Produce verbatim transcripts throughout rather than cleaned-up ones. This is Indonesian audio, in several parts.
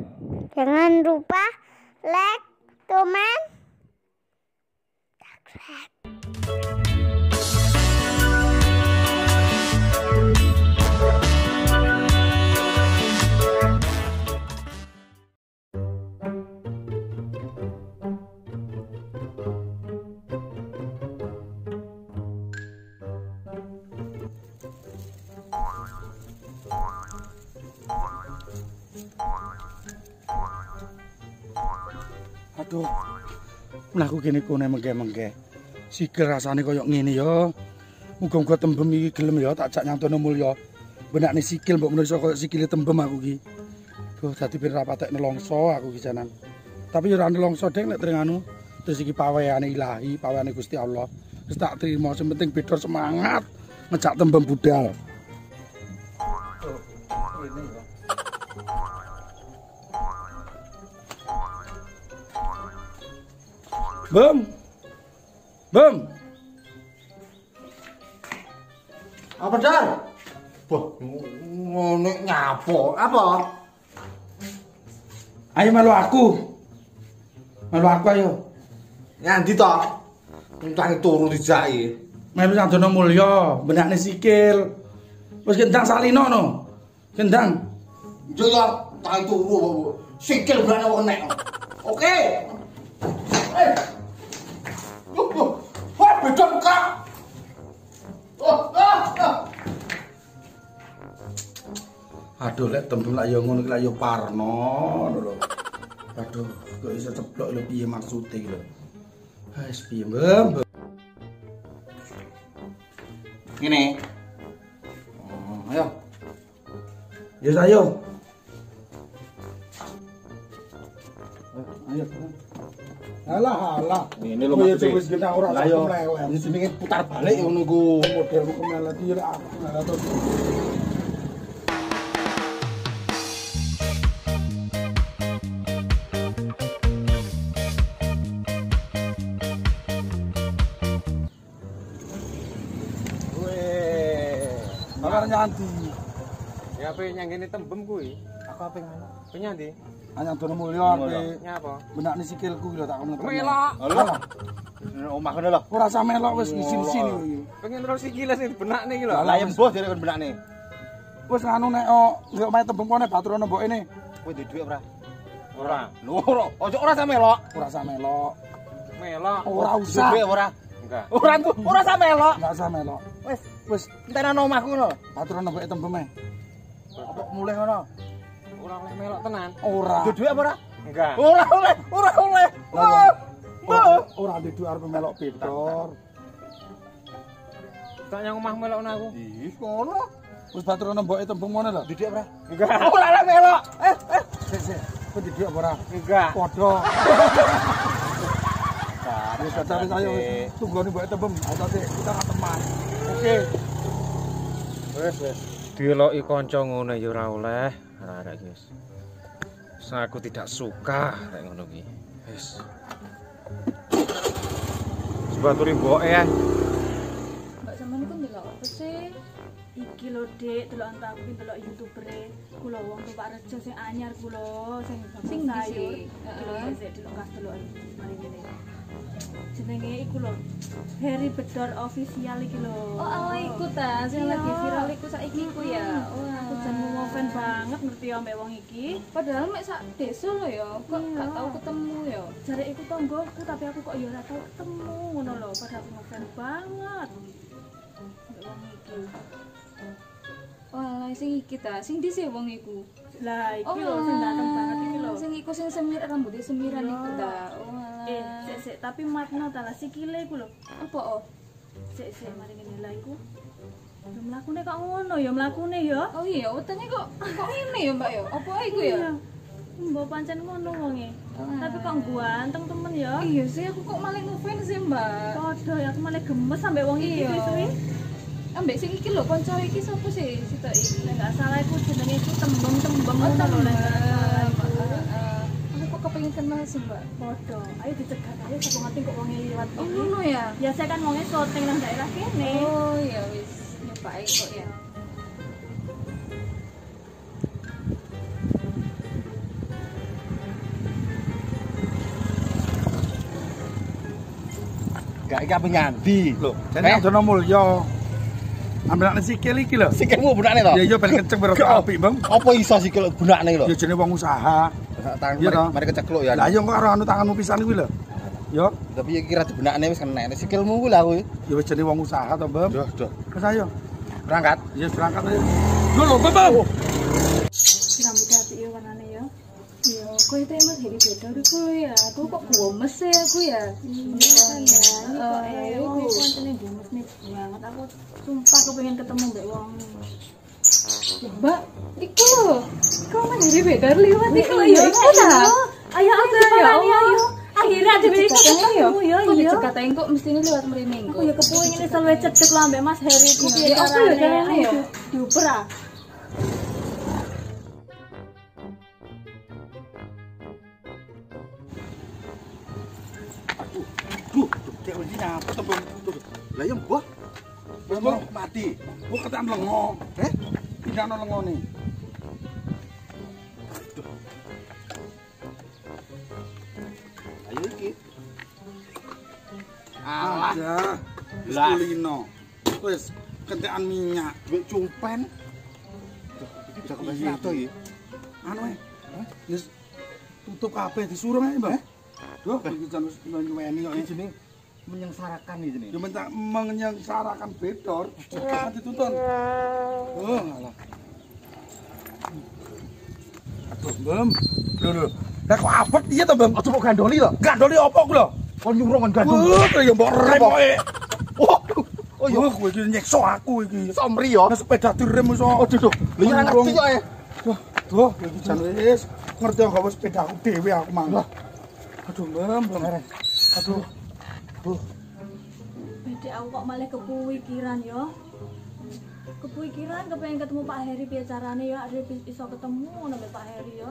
Jangan lupa like, comment, subscribe. Aduh, mlaku kene kene mengke-mengke. Sikil rasane koyo ngene ya. Muga-muga tembem iki gelem ya tak jak nyantone mulya. Benakne sikil mbok menungso koyo sikile tembem aku iki. Duh, dadi ben ra patek nelongso aku iki janan. Tapi ya ora nelongso dek nek trenganu. Terus iki paweane Ilahi, paweane Gusti Allah. Wis tak trimo, sing penting bedor semangat ngejak tembem budal. Tuh, ngene ya. Bem, Bem, apa Dar? Wah, ngono nyapo? Apa? Ayo melu aku, melu aku ayo. Nyanti toh? Entang turu dijaki. Melu Sandono Mulya, benakne sikil. Wis gendang salino no. Gendang. Yo ya, entang turu sikil berane kok nek. Oke. Eh. Wah, beda buka. Oh, ah, ah. Aduh, lek tembem lak yo ngono iki lak yo parno lho. Aduh, kok iso ceplok lho piye maksude iki lho. Wis piye, Bem? Ngene. Oh, ayo. Ya ayo. Ayo. Alah, alah. Ini lho maksudnya. Wis gendang ora Lah yo. melelet. Ini jenenge putar balik ngono iku. Modelmu kemelet iki lek aku malah terus. Bakar nyanti. Ya ape nyanggene tembem kuwi? Aku ape ngono. Kuwi nyanti? Anyang dono mulya ape. Nyapa? Benakne sikilku iki lho tak kemelet. Melok. Alah. Omah kene lho. Ora usah melok wis isin-isin iki. Pengen terus sikile sing benakne iki lho. Lah embuh jare kon benakne. Wis nganu nek nggak main tembem kene baturan mbok ini. Kowe duwe dhuwit ora? Ora. Lho ora, ojo ora sampe melok. Ora usah melok. Melok. Ora Duwe usah. dhuwit ora? Enggak. Ora tuh, ora sampe melok. Enggak usah melok. Wis, Wis entenan omahku ngono. baturan mbok tembem e. Apa mulih ngono? Ora oleh melok tenan. Ora. Duwe dhuwit apa ora? Enggak. Ora oleh, ora oleh. Lah, Ora ora ndek dhuwit arep melok bedor. Tak nyang omah melokno aku. Ih, ngono. Wis baturan mbok tembem ngono lho. Duwe dhuwit ora? Enggak. Ora oleh melok. Eh, eh. Sik sik. Kowe ndek dhuwit apa ora? Enggak. Padha. Wis cari ayo tunggone mbok tembem. Ayo sik kita gak teman. Oke. Wis wis. Dieloki kanca ngono ya ora oleh. Arek iki wis. Aku tidak suka nek ngono iki. Wis. Sebaturi mboke ya. Mbak sampean iku ndelok apa sih? Iki lho Dik, delokan tak iki delok YouTuber-e. Kula wong Pak Rejo sing anyar kula sing sing sayur. Heeh, sik delok kas delokan mari ngene. Jenenge iku lho. Harry Bedor official iki lho. Oh, ala iku ta, sing lagi viral iku saiki iku ya. Oh, aku jan ngefan banget ngerti ya mbek wong iki. Padahal mek sak desa lho ya, kok gak tau ketemu ya. Jare iku tanggoku tapi aku kok ya ora tau ketemu ngono lho, padahal aku ngefan banget. Mbek wong iki. Wah, sing iki ta, sing dhisik wong iku. Lah iki lho sing dateng banget iki lho. Sing iku sing semir rambutnya semiran Iya. iku ta. Oh, Eh, sik sik tapi matno ta lah sikile iku lho. apa oh? Sik sik mari ngene lah iku. Ya mlakune kok ngono ya mlakune ya. Oh iya, wetenge kok kok ngene ya, Mbak ya? Apa iku ya? Iya. Mbok pancen ngono wonge. Tapi kok ganteng temen ya. Iya sih, aku kok malah ngefans sih, Mbak. Padha ya aku malah gemes sampe wong iki Iya. suwi. Ambek sing iki lho, kanca iki sapa sih? Sitok iki. Nek gak salah iku jenenge iku tembem-tembem Oh, ngono lho nek gak salah. Mbak. Aku kok kepengin kenal sih, Mbak. Padha. Ayo dicegat ayo sapa ngerti kok wonge liwat Oh, iki. ngono ya. Biasa kan wonge syuting nang daerah kene. Oh, ya wis. Nyobain kok ya. Gak iki apa nyandi. Lho, jane Dono Mulya. Ambilane sikil iki lho. Sikilmu gunane to? Ya iya ben kenceng ben apik, Bang. Apa iso sikil gunane lho? Ya jenenge wong usaha. Tangan Iya, mari, toh. mari kecekluk ya. Lah iya kok karo anu tanganmu pisan kuwi lho. Yo, Tapi iki ra dibenakne wis kena. Sikilmu kuwi lah kuwi. ya wis jenenge wong usaha to, Bang. Duh, duh. Wis ayo. Berangkat. Ya berangkat ayo. Lho lho, Bang. Rambut apik ya warnane ya. Iya, kowe itu emang jadi beda deh kowe ya. Aku kok gomes ya aku ya. Iya ya. Eh, wong iku antene gomes nih banget. Aku sumpah kepengen ketemu mbek wong. Mbak, iku lho. Kau mah jadi beda liwat iku lho ya iku ta. Ayo ayo Ya ayo. Allah. Akhirnya ada beda ketemu ya. Iya Kok iya. dicekatain kok mestine liwat mrene Aku ya kepengen ini selalu cedek lah mbek Mas Heri ku piye Ya, apa ya carane ya? Diuper ah. Duh, dek wis nyapa to, Bang. Lah iya mbah. Wis mau mati. Kok ketan lengo. Eh? Tidak ono lengone. Ayo iki. Alah. Ya. Lah. Kulino. Wis kentekan minyak, duit cumpen. Iki bisa kembali ato iki. Anu e. Wis tutup kabeh disuruh ae, Bang. Duh, iki jan wis nyuweni kok Iki jenenge menyengsarakan iki jenenge. ya minta menyengsarakan bedor. Nanti tuntun. Oh, ngalah. Aduh, Bam. Lho lho. Lah kok abet iya to, Bam? Aja kok gandoli to? Gandoli opo ku lho? Kon nyuruh kon gandoli. Wah, ya mbok rem kok. Oh. Oh iya, Wah, kowe iki nyekso aku iki. somri yo. Nah, sepeda direm iso. Aduh, duh. Lha iya ngerti kok ya. Duh, duh, iki jan wis ngerti kok gawe sepeda aku dhewe aku mang. Aduh, Bam, Bam. Aduh. Duh. Beda aku kok malah kepikiran yo. Kepikiran kepengen ketemu Pak Heri piye carane ya ada iso ketemu nang Pak Heri yo.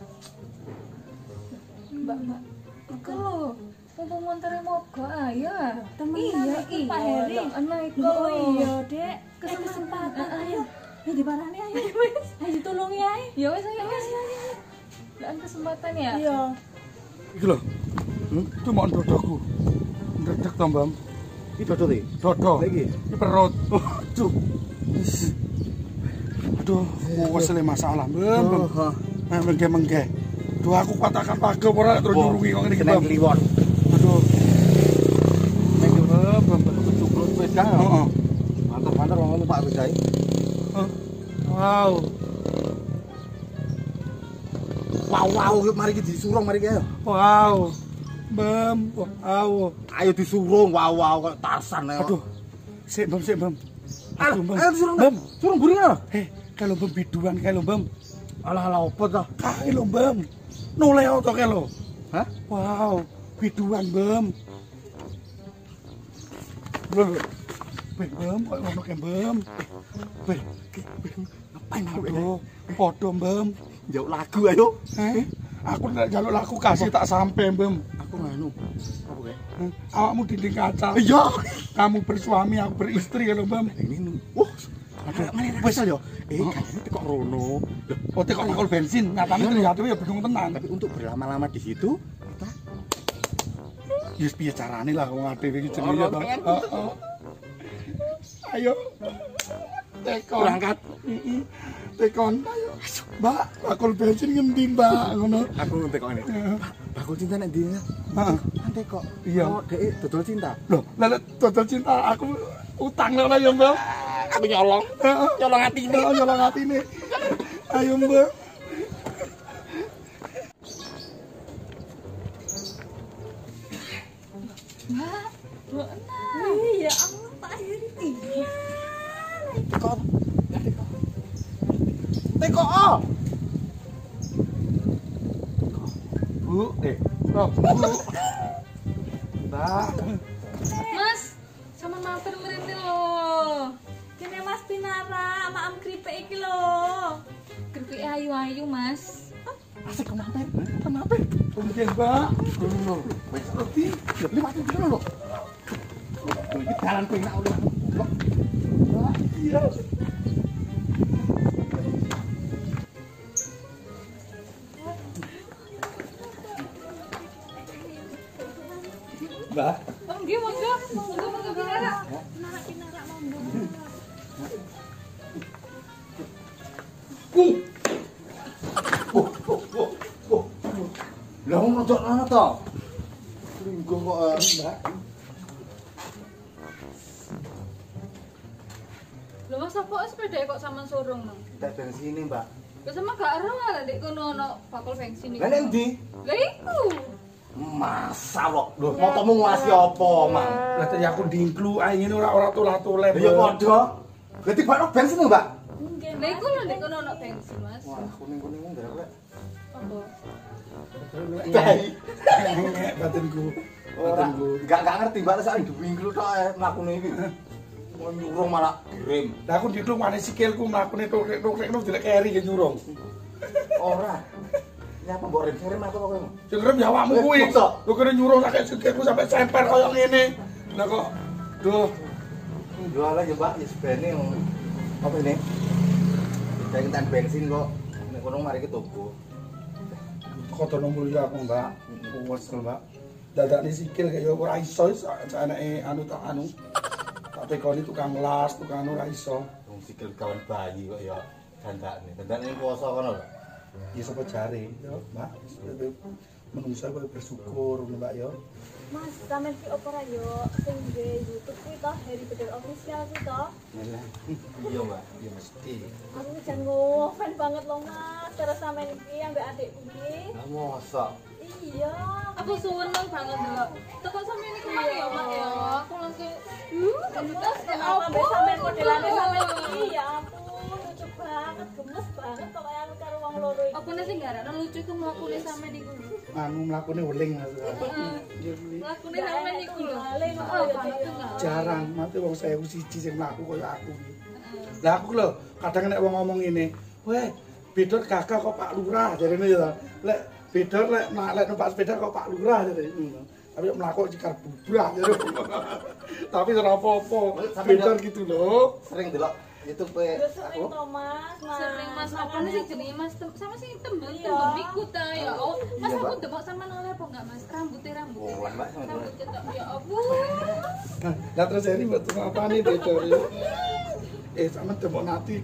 Mbak, Mbak. Iku lho. Mumpung montere moga ayo. Temenan Iya, iki Pak Heri. Ana iku. Oh iya, Dek. Kesempatan ayo. Ya diparani ayo. Ayo tulungi ae. Ya wis ayo wis. Lah kesempatan ya. Iya. Iki lho. Hmm, itu mau dodoku. Ndredeg to, Bam. Iki dodol iki. Dodo. Lah iki. Iki perut. Aduh. Aduh, wes le masalah, Bam. Oh, Nah, mengge-mengge. Duh, aku katakan page ora terus nyurungi kok ngene iki, kena Bam. kliwon. Aduh. Nek Bam, Bam. Cukup sepeda. Heeh. Mantap-mantap wong ngono Pak Bedai. Wow. Wow, wow, mari iki disurung mari iki ayo. Wow. Bam, wow. Ayo disurung, wow, wow kok Tarsan ayo. Aduh. Sik, Bam, sik, Bam. Aduh, Aduh, Bam. ayo disurung. Bam. Surung buring ah. Eh, kalau Bam biduan kae lho, Bam. Alah-alah opo to? Kae lho, Bam. Noleo to kae lho. Hah? Wow, biduan, Bam. Lho, lho. Beh, Bam, kok ngono kae, Bam. Beh, ngapain aduh? Podo, Bam. Njaluk lagu ayo. Eh, aku nek njaluk laku kasih tak sampe, Bam. Aku nganu. Apa kae? Eh, awakmu dinding kaca. Iya. Kamu bersuami, aku beristri lho, Bam. Ini. Wah. Aduh, wis yo. Eh, kayaknya tekok rono. Oh, tekok ngakul bensin, nyatane ternyata ya bingung tenan. Tapi untuk berlama-lama di situ, kita Yes, piye carane lah wong adewe iki jenenge Oh, to. pengen. Heeh. Ayo. Tekon. berangkat. Heeh. Tekon. Ayo. Mbak, bakul bensin ngendi, Mbak? Ngono. Aku ngetek kok ini. Pak, bakul cinta nek ndi? Heeh. Nanti kok. Iya. Oh, dek dodol cinta. Loh, lha dodol cinta aku utang lho ya, Mbak. Aku nyolong. Heeh. Nyolong atine. Oh, nyolong atine. Ayo, Mbak. Mbak, mbok enak. Iya, Allah Pak Heri iya. Tekok. Ya tekok. Tekok. Oh. Bu, eh. Oh, Bu. Mbak. Mas, sama mampir mrene lho. Kene Mas Pinara sama Am Kripik iki lho. Keripik ayu-ayu, Mas. Asik kok mampir. Kok mampir. Kemudian, Mbak. Lho, wis ngerti. Ya beli mati dulu lho. Lho, iki dalan kowe nak oleh. Iya. Mbak, Nggih, monggo. Monggo monggo pinarak. Pinarak-pinarak monggo. Ih. Oh, oh, oh, oh. Lah ngono tok ana to. Linggo kok Mbak. Lho Mas apa sepeda kok sampean sorong nang? Tak bensin ini, Mbak. Lah sama gak ero lah ndek kono ono bakul bensin iki. Lah nek ndi? Lah iku. Masa kok. Lho, motomu nguasi apa, Mang? Lah tadi aku dingklu ae ngene ora ora tulah-tuleh. Ya padha. Berarti bakno bensin lho, Mbak. Nggih. Lah iku lho ndek kono ono bensin, Mas. Wah, kuning-kuning ndak lek. Apa? Bayi. Ngek batinku. Ora, Batinku. enggak enggak ngerti, Mbak, sak dingklu tok ae mlakune iki. Mau nyurung malah direm. Lah aku dingklu mana sikilku mlakune tok-tok nu dilek keri ya nyurung. Ora. Nyapa mbok rem rem aku kok. Sing rem ya awakmu kuwi. Lu kene nyurung sak sikilku sampe semper koyo ngene. Lah kok duh. Jual aja, Mbak, ya sebene apa ini? Kita intan bensin kok. Nek kono mari ki toko. Kotor nomor ya aku, Mbak. Puas Mbak. Dadakne sikil kaya ora iso anake anu tak anu. Tak tekoni tukang las, tukang anu ora iso. Wong sikil kawan bayi kok ya dandakne. Dandakne poso kono lho. Ya sapa jare, yo, Mbak. Menungsa kok bersyukur, Mbak yo. Mas, sampean ki opera yo sing di YouTube kuwi toh Harry Potter official kuwi toh. Iya, Mbak. Iya mesti. Aku jan ngefan banget loh Mas, terus sampean iki ambek adikku iki. Lah mosok. Iya, Aku seneng banget lho. Teko sampeyan iki mang ya, Mak ya. Aku langsung uh, gemes kenapa ambek sampean modelane sampean iki ya ampun, lucu banget, gemes banget pokoke aku karo wong loro iki. Apa sing garane lucu iku mlakune sampeyan iku lho. Anu mlakune weling Mas. Mlakune sampeyan iku lho. Balik ngono Oh, ya, banget Dik. enggak. Jarang, mate wong saya siji sing mlaku kaya aku iki. Lah aku lho, kadang nek wong ngomong ngene, "Weh, beda kakak kok Pak Lurah," jarene ya. Lek beda lek lek numpak sepeda kok Pak Lurah jare ngono. Tapi mlaku cikar bubrah jare. Tapi ora apa-apa. Beda gitu lho. Sering delok YouTube e Terus sering aku. toh Mas, Mas. Sering Mas apa nih sih jenenge Mas Tem- sama sing tembel Iya. tembel iku ta ya. Oh, Mas Iya, aku Mbak. demok sampean oleh apa enggak Mas? Rambutnya rambut. Oh, Mbak, sama Rambut dulu. ketok ya ampun. Lah terus ini betul apa nih beda ya. Eh sama demok nati.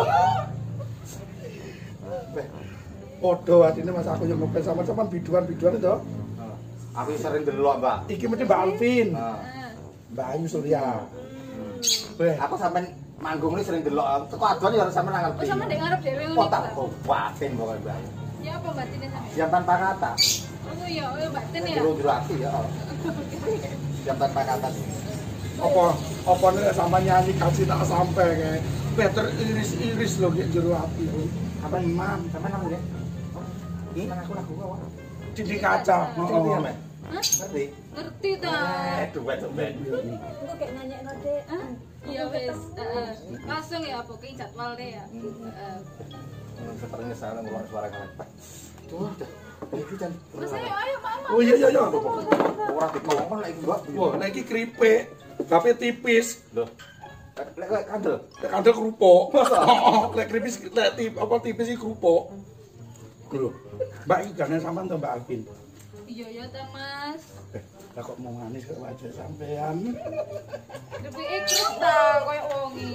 Beh, Podo atine Mas aku yang ngopel sama sampean biduan-biduan itu. aku sering delok, Mbak. Iki mesti Mbak Alvin, Nah, Mbak Ayu Surya. Beh, aku sampean manggung ini sering delok. Teko aduan ya sampean ngerti. Oh, sama ndek ngarep dhewe ngono. Kok iku, tak Mbak? obatin pokoknya, Mbak. Ya apa batine sampean? Yang tanpa kata. Oh iya, oh batin ya. Jero-jero ati ya. Yang tanpa kata. apa apa nek sampean nyanyi kasih tak sampai kayak Peter iris-iris lho kayak jero ati. Apa imam? Sampean nang ngene. Ini aku lagu apa? Dinding kaca. Ngerti ya, Heeh. Mbak? Hah? Ngerti? Ngerti ta? Eh, duet-duet. Engko kayak nanyekno Dek. Hah? Iya wis, heeh. Langsung ya apa ki jadwalnya ya. Heeh. Sepertinya saya ngeluarin suara kalian. Tuh, tuh. Iki kan. Mas ayo ayo Mama. Oh iya iya iya. Ora dikongkon lek Mbak. Wah, nek iki keripik, tapi tipis. Loh. Lek lek kandel. Lek kandel kerupuk. Masa? Heeh, lek keripis lek tip apa tipis iki kerupuk. Lho, Mbak iki jangan sampean to Mbak Alvin. Iya ya ta Mas. Eh, lah kok mau manis kok wajah sampean. Lebih ikut ta koyo wongi.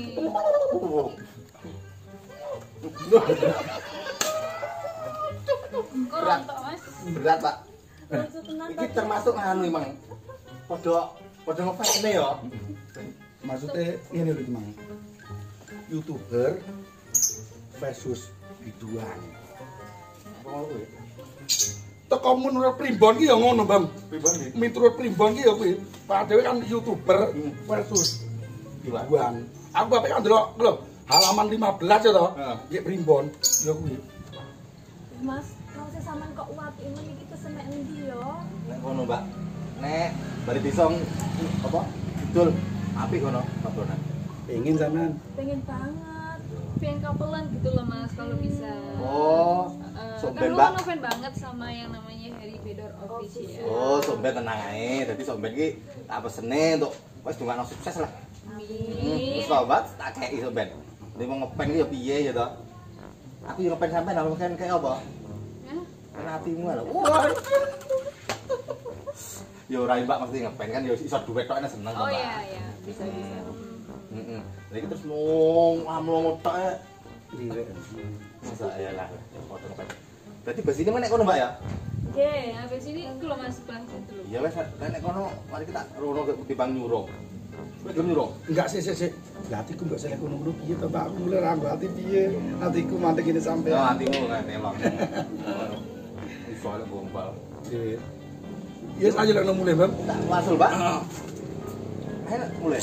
Kok rontok Mas? Berat, Pak. Lucu tenan Iki termasuk anu memang. Padha padha ngefans-ne ya. Maksudnya ini lho Mang. YouTuber versus biduan. Apa ngono kuwi? Teko menurut primbon ki ya ngono, Bang. Pribadi. Miturut primbon ki ya kuwi. Pak dhewe kan YouTuber versus Biduan. biduan. Aku bapak kan delok lho, halaman lima belas ya toh. Heeh. Nggih primbon ya kuwi. Mas, kalau saya sampean kok uapi men iki kesemek endi yo? Nek ngono, Mbak. Nek bari bisa apa? Betul. Apik ngono, kabronan. Pengen sampean. Pengen banget. Pengen kapelan gitu loh Mas kalau bisa. Oh, Heeh. somben, Kan lu Mbak. kan ngefans banget sama yang namanya Harry Bedor Official. Oh, somben tenang ae. Dadi somben iki tak pesene untuk wis dongakno sukses lah. Hmm, Amin. Wis sobat tak kei somben. Nek mau ngepeng iki ya piye ya toh? Aku yo ngepeng sampean lho kan kayak apa? Hah? Kan atimu lho. Wah. Ya ora mbak mesti ngepen kan ya iso duwe tok enak seneng kok. Oh Mbak. iya iya, bisa bisa. Heeh. Lha iki terus mung amlong tok e. Liwek. Masa ya lah. Foto kan. Berarti bas ini nek kono Mbak ya? Nggih, habis ini iku lho Mas sebelah situ lho. Iya wes nek kono mari kita rono ketimbang nyuro. Kowe gelem nyuro? Enggak sih sih sih. Lah atiku mbok selek ngono piye to Pak? Aku mulai ra ati piye. Atiku mantek ini sampe. Ya atimu kan elok. Iso lek gombal. Iya. Yes aja lek mulai, Bang. Tak wasul, Pak. Ayo mulai.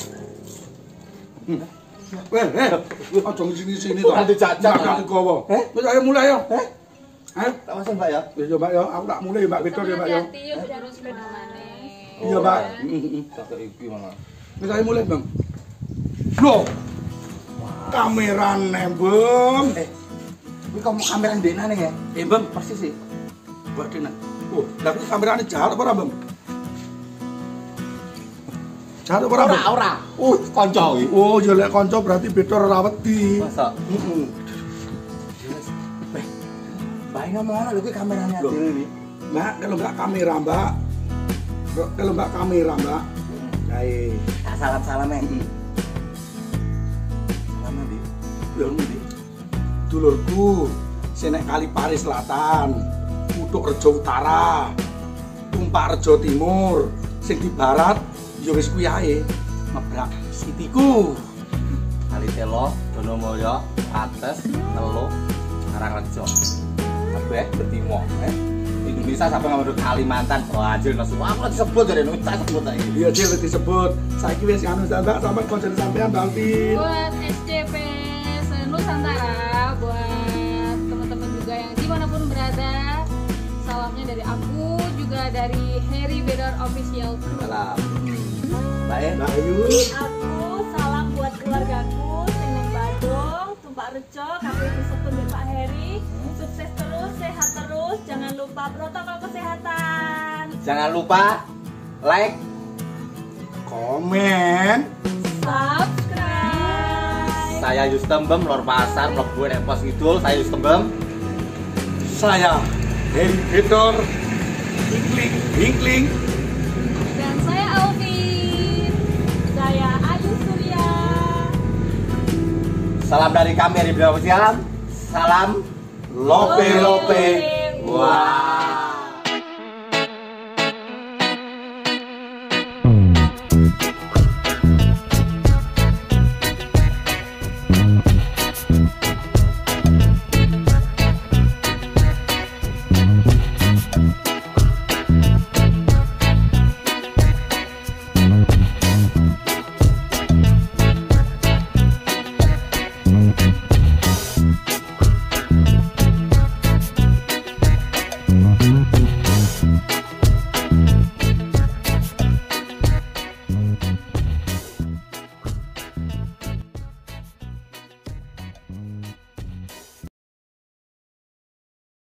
Weh, eh. Aja sini-sini to. Nanti jajan. Makan kowo. Eh, wis ayo mulai yo. Eh? Ayo. Tak wasul, Mbak ya. Wis yo, Mbak yo. Aku tak mulai Mbak Victor ya, Mbak yo. Hati-hati yuk terus sepeda manis. Iya, Pak. Tak iki Mama. Wis ayo mulai, Bang. Loh. Kamera nembem. Eh. Kuwi kamu kamera ndekna ning ya? Eh, Bang, Persis sih. buat dina. Oh, lah kuwi kamerane jahat apa ora, Bang? Jahat apa ora, Bang? Ora, ora. Uh, kanca iki. Oh, ya lek kanca berarti beda ora wedi. Masa? Heeh. Eh. Mbak ngomong lho kuwi kamerane dhewe iki. Mbak, kalau enggak kamera, Mbak. Kalau enggak kamera, Mbak. Kae. Salam-salam ya. Salam ndi? Lho ndi? Dulurku, sing nek Kalipari Selatan, Kutuk Rejo Utara, Tumpak Rejo Timur, sing di barat ya wis kuwi ae. Mebrak sitiku. Kali telo, Donomulyo, Ates, Telu, Karangrejo. Kabeh bertimo, eh. Indonesia sampai ngambil Kalimantan, oh anjir nesu. Aku lagi sebut jadi nulis saya sebut lagi. Iya dia wis disebut. Saiki wis anu Mbak sampe konser sampean Bang Tin. Buat S D P Nusantara, buat teman-teman juga yang dimanapun berada, salamnya dari aku, juga dari Harry Bedor Official. Salam. Baik. Mbak Ayu. Aku salam buat keluargaku, Seneng Badung, Tumpak Rejo, kabeh disebut dari Pak Heri. Sukses terus, sehat terus, jangan lupa protokol kesehatan. Jangan lupa like, Komen. Subscribe. saya Yustembem, Lor Pasar, Mlebu nek Pos Kidul, saya Yustembem. Saya Heri Victor. Hinkling, hinkling. Dan saya Alvin. Saya Ayu Surya. Salam dari kami dari Bidang Official. Salam Lope Lope